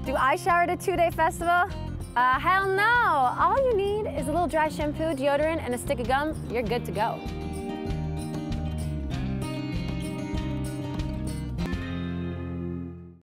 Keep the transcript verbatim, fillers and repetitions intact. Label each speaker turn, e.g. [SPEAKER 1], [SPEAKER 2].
[SPEAKER 1] Do I shower at a two-day festival? Uh, hell no! All you need is a little dry shampoo, deodorant, and a stick of gum. You're good to go.